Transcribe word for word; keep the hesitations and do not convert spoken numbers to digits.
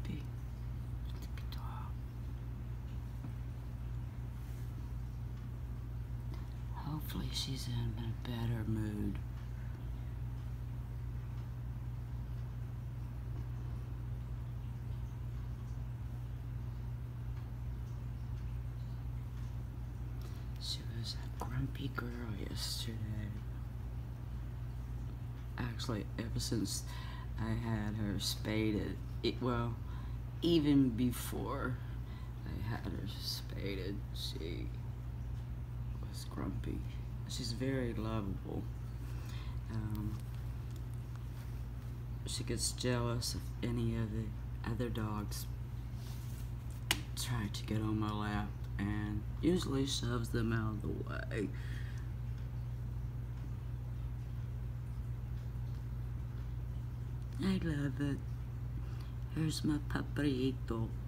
Tippy. Tippy dog. Hopefully she's in a better mood. She was a grumpy girl yesterday. Actually, ever since I had her spaded, it, well, even before I had her spaded, she was grumpy. She's very lovable. Um, she gets jealous of any of the other dogs try to get on my lap and usually shoves them out of the way. I love it. Here's my paparito.